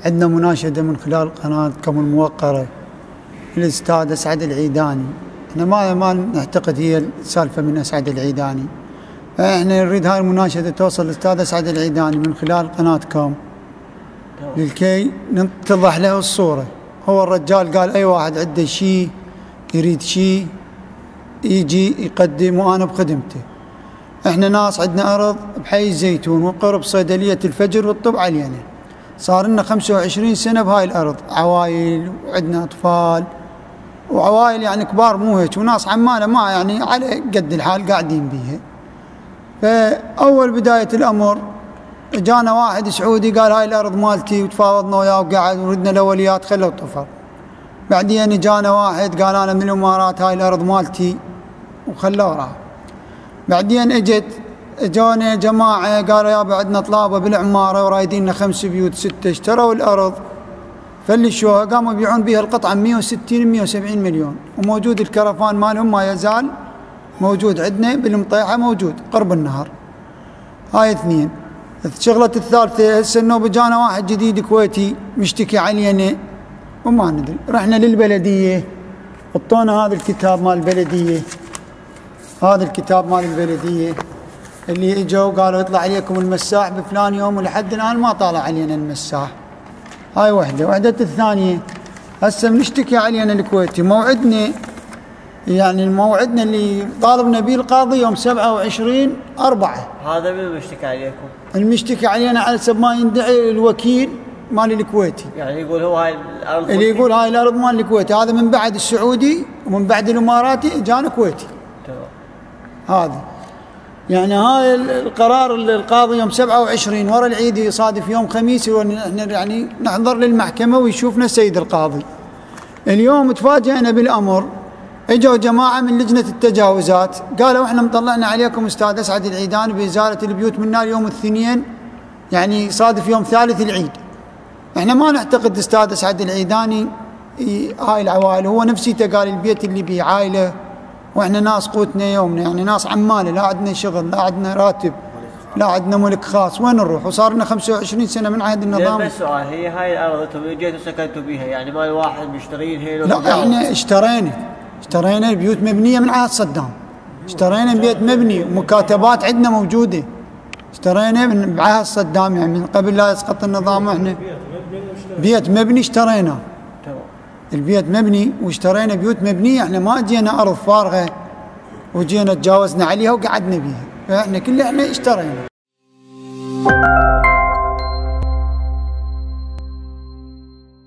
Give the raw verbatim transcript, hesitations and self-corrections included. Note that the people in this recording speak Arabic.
عندنا مناشدة من خلال قناتكم الموقرة للأستاذ أسعد العيداني. احنا ما ما نعتقد هي السالفة من أسعد العيداني، احنا نريد هاي المناشدة توصل للأستاذ أسعد العيداني من خلال قناتكم لكي نتضح له الصورة. هو الرجال قال أي واحد عنده شيء يريد شيء يجي يقدم وأنا بخدمته. احنا ناس عندنا أرض بحي الزيتون وقرب صيدلية الفجر والطب علينا، صار لنا خمسة وعشرين سنة بهاي الأرض، عوائل وعندنا أطفال وعوائل يعني كبار مو هيك، وناس عمالة ما يعني على قد الحال قاعدين بيها. فأول بداية الأمر جانا واحد سعودي قال هاي الأرض مالتي، وتفاوضنا وياه وقعد وردنا الأوليات خلوا طفر. بعدين جانا واحد قال أنا من الإمارات هاي الأرض مالتي وخلوه راح. بعدين اجت اجونا جماعة قالوا يابا عندنا طلابة بالعمارة ورايديننا خمس بيوت ستة، اشتروا الأرض فلشوها قاموا يبيعون بها القطعة مئة وستين مئة وسبعين مليون، وموجود الكرفان مالهم ما يزال موجود عندنا بالمطيحة، موجود قرب النهر. هاي اثنين. الشغلة الثالثة هسه النوبة جانا واحد جديد كويتي مشتكي علينا وما ندري، رحنا للبلدية حطونا هذا الكتاب مال البلدية، هذا الكتاب مال البلدية اللي اجوا قالوا يطلع عليكم المساح بفلان يوم، ولحد الآن ما طالع علينا المساح. هاي وحدة. وحدة الثانية هسه بنشتكي علينا الكويتي موعدنا، يعني الموعدنا اللي طالبنا به القاضي يوم سبعة وعشرين أربعة. هذا من المشتكي عليكم؟ المشتكي علينا على سبب ما يندعي الوكيل مال الكويتي، يعني يقول هو هاي الأرض اللي يقول هاي الأرض مال الكويتي، هذا من بعد السعودي ومن بعد الإماراتي اجانا كويتي. تمام. هذا يعني هاي القرار القاضي يوم سبعة وعشرين ورا العيد يصادف يوم خميس، ونحن يعني نحضر للمحكمة ويشوفنا السيد القاضي. اليوم تفاجئنا بالأمر، اجوا جماعة من لجنة التجاوزات قالوا احنا مطلعنا عليكم استاذ أسعد العيداني بإزالة البيوت منا اليوم الاثنين، يعني صادف يوم ثالث العيد. احنا ما نعتقد استاذ أسعد العيداني هاي العوائل، هو نفسيته قال البيت اللي بيه عائلة واحنا ناس قوتنا يومنا، يعني ناس عمالة لا عندنا شغل لا عندنا راتب لا عندنا ملك خاص، وين نروح؟ وصار لنا خمسة وعشرين سنة من عهد النظام. بس سؤال، هي هاي الأرض انتم جيتوا سكنتوا بيها، يعني ما الواحد مشترين هنا؟ لا احنا اشترينا اشترينا بيوت مبنية من عهد صدام، اشترينا بيت مبني ومكاتبات عندنا موجودة، اشترينا من بعهد صدام يعني من قبل لا يسقط النظام. احنا بيت مبني اشترينا، البيت مبني واشترينا بيوت مبنية، احنا ما جينا أرض فارغة وجينا تجاوزنا عليها وقعدنا بيها، فاحنا كل احنا اشترينا.